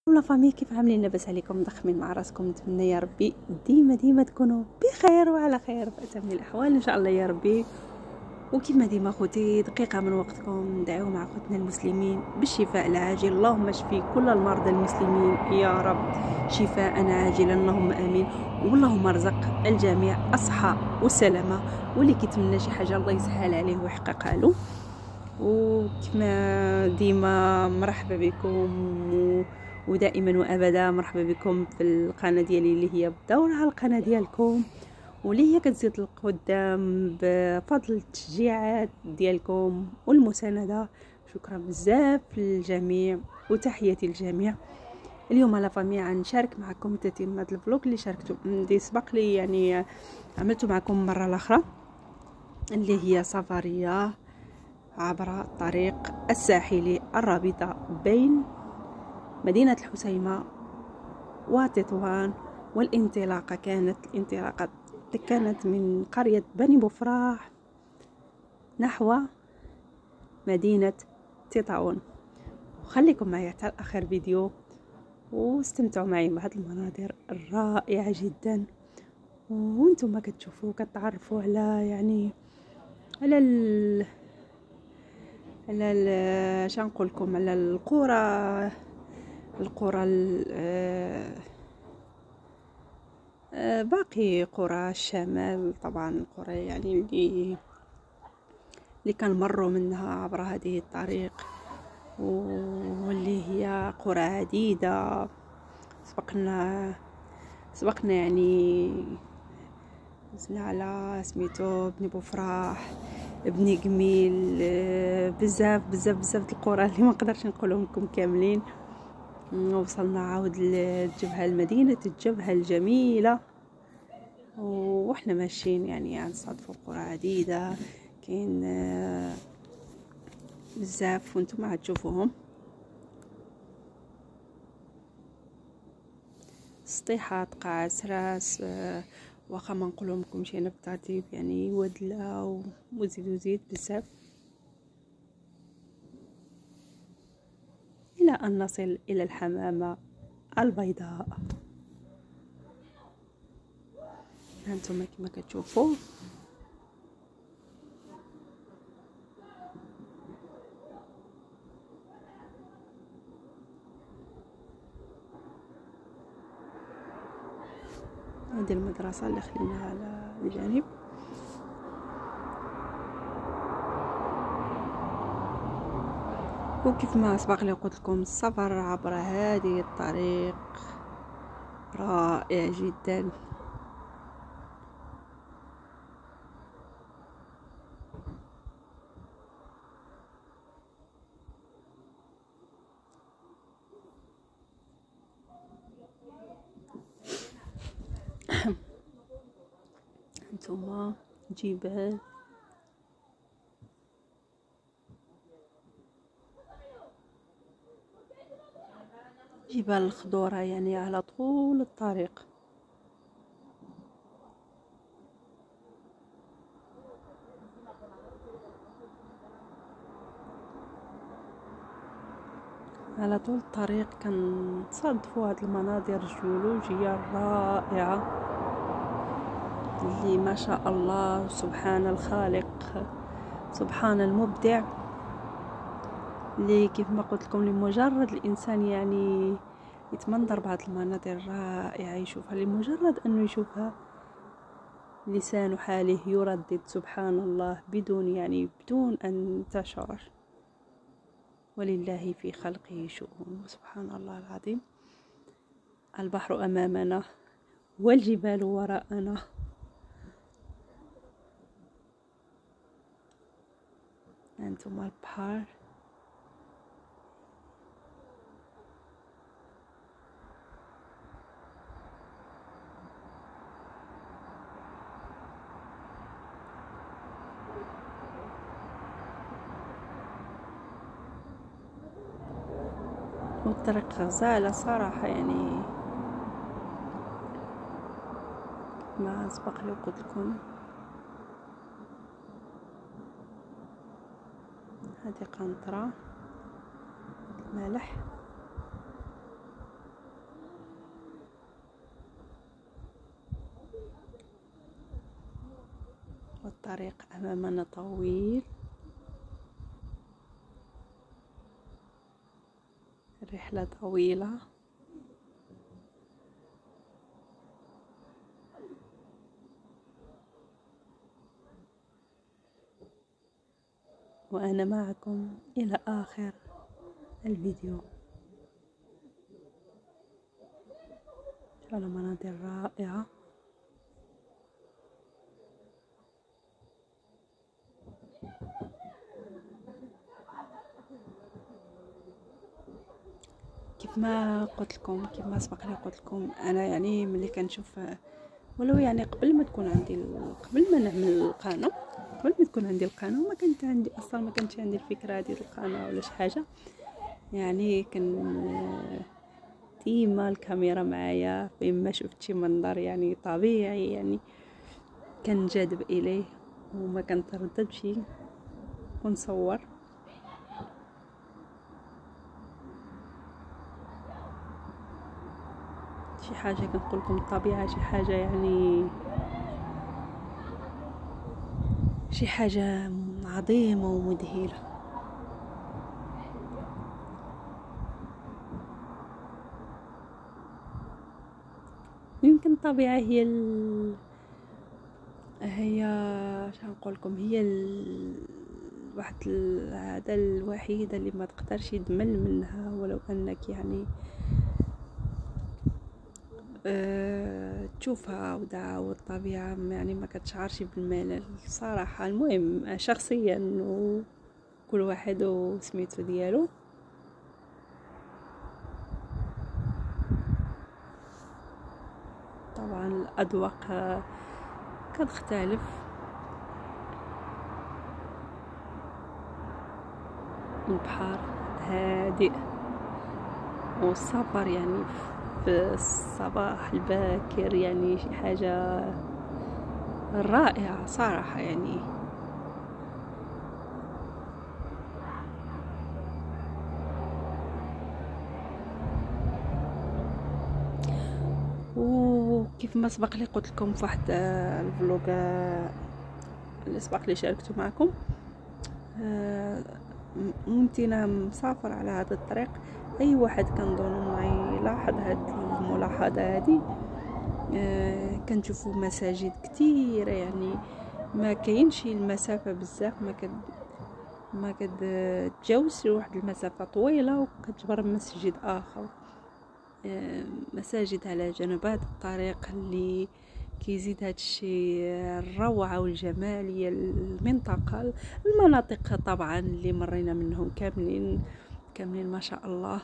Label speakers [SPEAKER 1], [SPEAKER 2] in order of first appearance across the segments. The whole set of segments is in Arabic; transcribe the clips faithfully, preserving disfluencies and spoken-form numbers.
[SPEAKER 1] ولا فامي، كيف عاملين؟ لاباس عليكم؟ مضخمين مع راسكم؟ نتمنى يا ربي ديما ديما تكونوا بخير وعلى خير في اتم الاحوال ان شاء الله يا ربي. وكما ديما خوتي، دقيقه من وقتكم ندعيو مع خوتنا المسلمين بالشفاء العاجل. اللهم اشفي كل المرضى المسلمين يا رب شفاء عاجلا اللهم امين. واللهم ارزق الجميع الصحه والسلامه، واللي كيتمنى شي حاجه الله يسهل عليه ويحققها له. وكما ديما مرحبا بكم، ودائما وابدا مرحبا بكم في القناه ديالي اللي هي بدور على القناه ديالكم، واللي هي كتزيد للقدام بفضل التشجيعات ديالكم والمسانده. شكرا بزاف للجميع وتحياتي للجميع. اليوم لا فامي غنشارك معكم تتمه الفلوق اللي شاركته اللي سبق لي، يعني عملته معكم مره الاخرى، اللي هي سفريه عبر الطريق الساحلي الرابطة بين مدينة الحسيمة وتطوان. والانطلاقة كانت الانطلاقة كانت من قرية بني بفراح نحو مدينة تطاون. وخليكم معي حتى آخر فيديو واستمتعوا معي بهذه المناظر الرائعة جدا، وانتم ما كتشوفوا كتعرفوا على يعني على ال على شنو نقول لكم، على القرى القرى باقي قرى الشمال، طبعا القرى يعني اللي اللي كنمروا منها عبر هذه الطريق، واللي هي قرى عديده. سبقنا سبقنا يعني نزلنا على سميتو بني بوفراح، بني جميل، بزاف بزاف بزاف القرى اللي ما نقدرش نقولهم لكم كاملين. وصلنا عاود للجبهه المدينه الجبهه الجميله، وإحنا ماشيين يعني غنصادفوا قرى عديده كاين بزاف وانتم غتشوفوهم. سطيحات، قاع سراس، واخا ما نقولوا لكم شي بالترتيب، يعني ودله وزيد وزيد بزاف الى ان نصل الى الحمامه البيضاء. هانتوما كما كتشوفوا هذه المدرسه اللي خليناها على الجانب. وكيف ما سبق لي قلت لكم، السفر عبر هذه الطريق رائع جدا. انتما جبال جبال الخضورة يعني على طول الطريق. على طول الطريق كنتصادفوا هاد المناظر الجيولوجية الرائعة اللي ما شاء الله سبحان الخالق سبحان المبدع، اللي كيف ما قلت لكم لمجرد الانسان يعني يتمنظر بعض المناظر الرائعة يشوفها، لمجرد انه يشوفها لسان حاله يردد سبحان الله بدون يعني بدون ان تشعر. ولله في خلقه شؤون، سبحان الله العظيم. البحر امامنا والجبال وراءنا. انتم البحر والطريق غزالة صراحة، يعني ما سبق لي قلت لكم. هذه قنطرة ملح الطريق أمامنا طويل، الرحلة طويلة. وأنا معكم إلى آخر الفيديو. على مناظر رائعة. كيف ما قلت لكم كيف ما سبق لي قلت لكم انا يعني ملي كنشوف، ولو يعني قبل ما تكون عندي قبل ما نعمل القناه قبل ما تكون عندي القناه ما كانت عندي اصلا، ما كانتش عندي الفكره ديال القناه ولا شي حاجه. يعني كان ديما الكاميرا معايا، فين ما شفت شي منظر يعني طبيعي يعني كنجذب اليه وما كنترددش ونصور. شي حاجه كنقول لكم الطبيعه شي حاجه يعني شي حاجه عظيمه ومذهله. يمكن الطبيعه هي ال... هي شنقول لكم هي ال... واحد العاده الوحيده اللي ما تقدرش تمل منها، ولو انك يعني أه تشوفها ودا والطبيعه يعني ما كتشعرش بالملل صراحه. المهم شخصيا وكل واحد وسميتو ديالو. طبعا الاذواق كتختلف. البحر هادئ والسفر يعني في الصباح الباكر يعني شي حاجة رائعة صراحة. يعني وكيف ما سبق لي قلت لكم في واحد الفلوق اللي سبق لي شاركته معكم، ممكن مسافر على هذا الطريق اي واحد كنظن ما يلاحظ هاد الملاحظه هذه. آه كنشوفوا مساجد كثيره يعني ما كاينش المسافه بزاف، ما كد ما كتجاوزش واحد المسافه طويله وكتجبر مسجد اخر. آه مساجد على جنبات الطريق اللي كيزيد هادشي الروعه والجماليه المنطقه. المناطق طبعا اللي مرينا منهم كاملين كاملين ما شاء الله،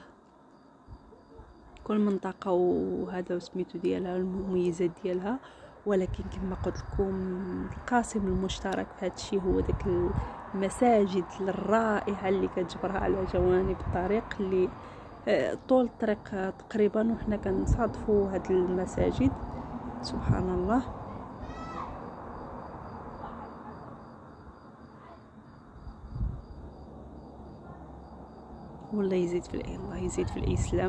[SPEAKER 1] كل منطقه وهذا وسميتو ديالها المميزات ديالها. ولكن كما قلت لكم القاسم المشترك في هادشي هو داك المساجد الرائعه اللي كتجبرها على جوانب الطريق، اللي طول الطريق تقريبا وحنا كنصادفوا هاد المساجد. سبحان الله. والله يزيد في الله يزيد في الإسلام.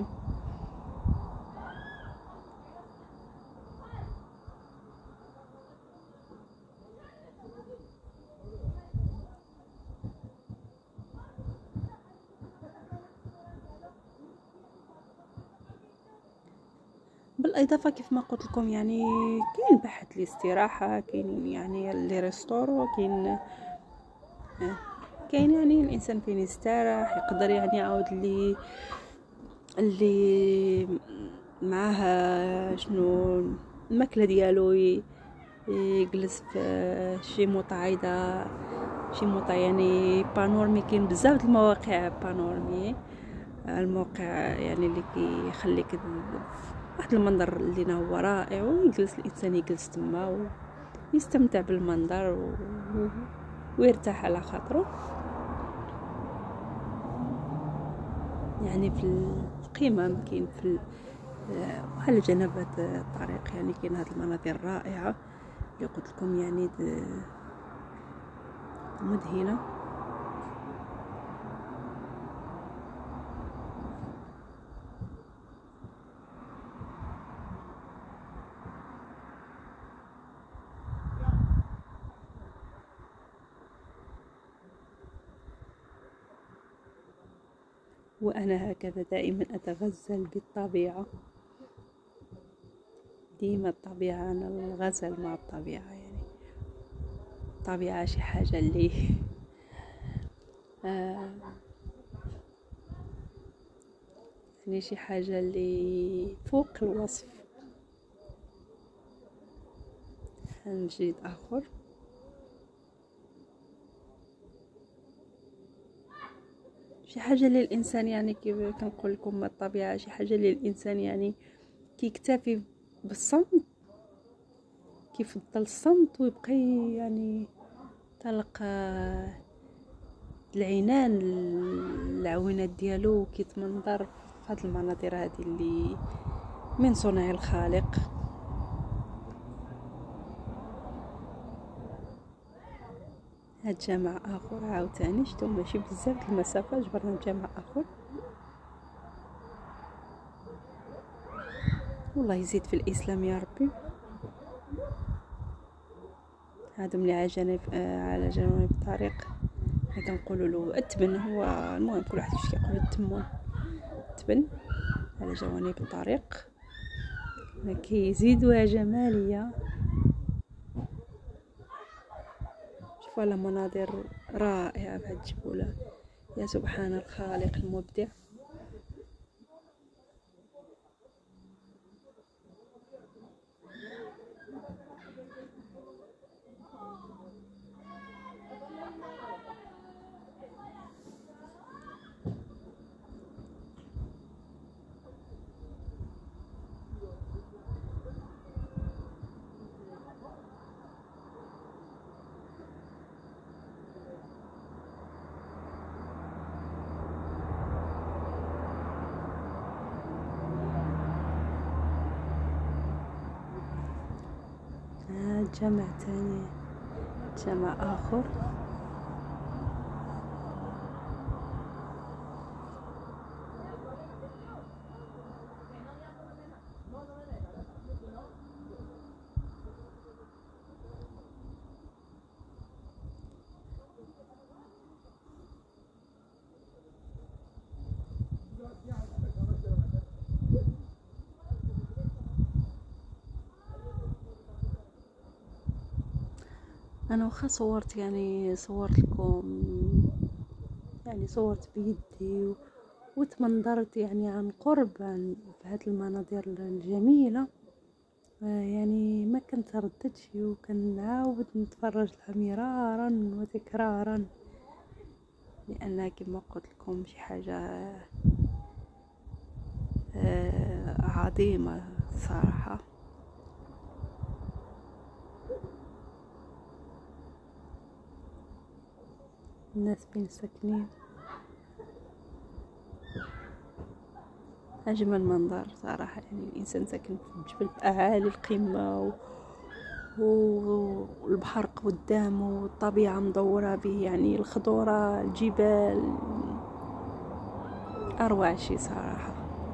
[SPEAKER 1] بالاضافه كيف ما قلت لكم يعني كاين بحث الاستراحه، كاين يعني لي ريستورو، كاين كاين يعني الانسان فين يستراح يقدر يعني يعاود اللي اللي معاه شنو الماكله ديالو، يجلس في شي مطعيده شي مطعم يعني بانورمي. كاين بزاف د المواقع بانورمي، الموقع يعني اللي كيخليك واحد المنظر اللي هو رائع، ويجلس الانسان يجلس تما ويستمتع بالمنظر و... ويرتاح على خاطره. يعني في القمم كاين في على جنبات الطريق يعني كاين هذه المناظر الرائعه اللي قلت لكم يعني مذهله. وأنا هكذا دائما أتغزل بالطبيعة، ديما الطبيعة، أنا الغزل مع الطبيعة. يعني الطبيعة شي حاجة اللي آه يعني شي حاجة اللي فوق الوصف. نجيد آخر. شي حاجة للإنسان، يعني كيف كنقول لكم الطبيعة شي حاجة للإنسان، يعني كيكتفي بالصمت، كيفضل الصمت ويبقى يعني تلقى العنان العوينات ديالو كيتمنظر في هاد المناظر هذه اللي من صنع الخالق. هاد جمع اخر عاوتاني شتو ماشي بزاف المسافه، جبرنا جمع اخر. والله يزيد في الاسلام يا ربي. هادو ملي على جانب آه على جانب الطريق كنقولوا له التبن. هو المهم كل واحد واش كيقول التمون، التبن على جوانب الطريق كيزيدوها جماليه. شوفوا على مناظر رائعه بهاد الجبوله، يا سبحان الخالق المبدع. جمع تاني، جمع آخر. انا واخا صورت يعني صورت لكم يعني صورت بيدي وتمنظرت يعني عن قرب عن هذه المناظر الجميله، يعني ما كنت ردتش وكنعاود نتفرج لها مرارا وتكرارا، لان كما قلت لكم شي حاجه عظيمه صراحه. الناس بين ساكنين، أجمل منظر صراحة. يعني الإنسان ساكن في جبل في أعالي القمة و... والبحر قدامه والطبيعة مدورة به، يعني الخضرة، الجبال، أروع شي صراحة.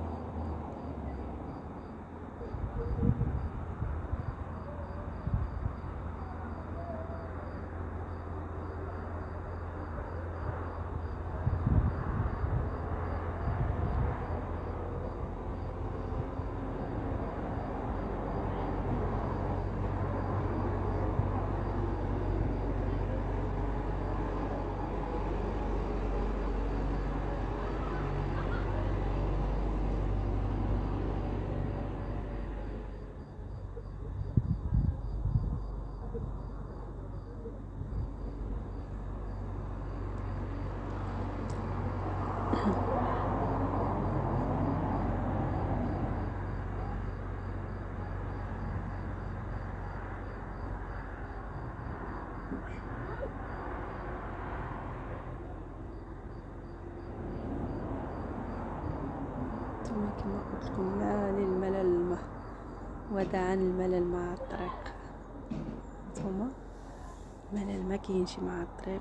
[SPEAKER 1] كما قلت لكم لا للملل، وداعا الملل مع الطريق. ثم ملل ما كاينش مع الطريق.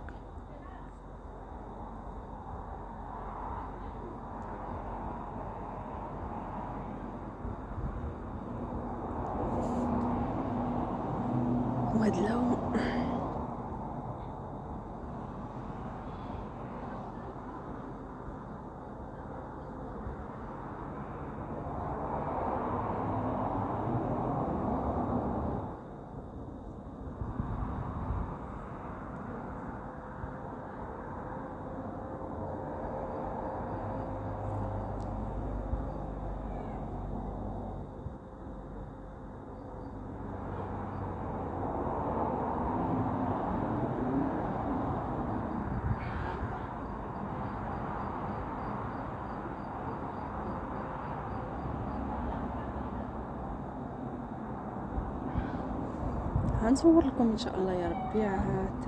[SPEAKER 1] وهاد اللون هنصور لكم ان شاء الله يا ربي. هات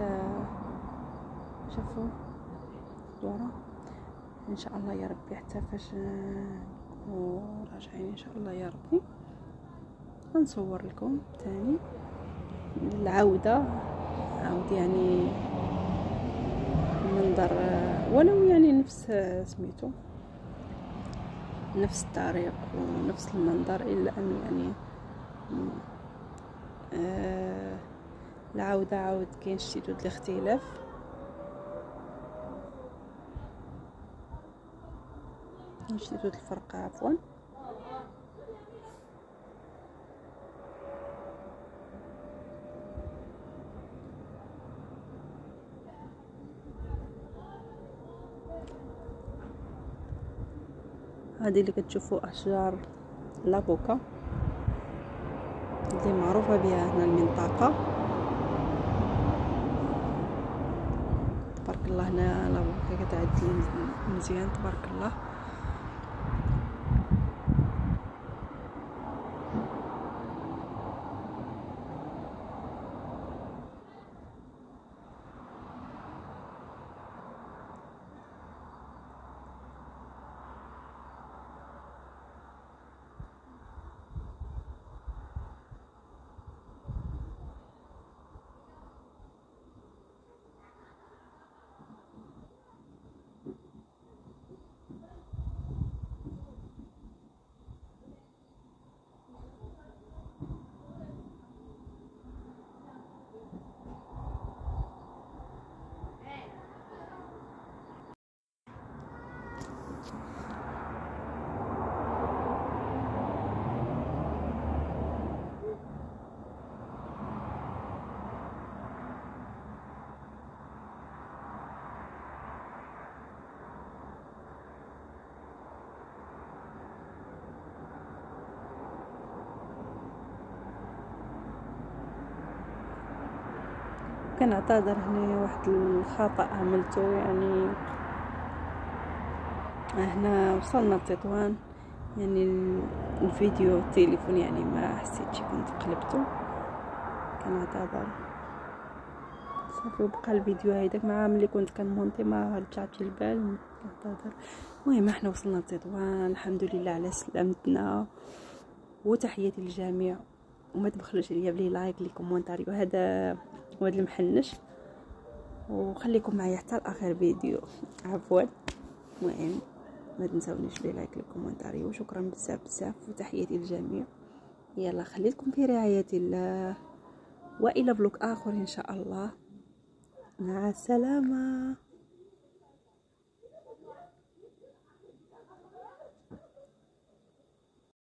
[SPEAKER 1] شوفوا دورة ان شاء الله يا ربي حتى فاش نكونوا راجعين ان شاء الله يا ربي. هنصور لكم تاني العودة، عاود يعني المنظر ولو يعني نفس سميتو نفس الطريق ونفس المنظر، الا انه يعني آه العودة عاود كاين شتيتو الاختلاف. شتيتو الفرق عفوا. هذه اللي كتشوفوا اشجار لافوكا اللي معروفه بها هنا المنطقه. تبارك الله هنا لافوكا كتعدي مزيان تبارك الله. كنعتذر هنا واحد الخطأ عملته، يعني هنا وصلنا لتطوان، يعني الفيديو التليفون يعني ما حسيتش كنت قلبته، كنعتذر صافي. وبقى الفيديو هيداك مع ملي كنت كنمونتي ما رجعتش البال، كنعتذر. المهم احنا وصلنا لتطوان الحمد لله على سلامتنا، وتحياتي للجميع. وما تبخلوش عليا بلي لايك لي كومونتاري وهذا وهذا المحنش، وخليكم معايا حتى لاخر فيديو عفوا. المهم ما تنسونيش بلي لايك لي كومونتاري، وشكرا بزاف بزاف وتحياتي للجميع. يلا خليكم في رعاية الله، والى فلوق اخر ان شاء الله. مع السلامه.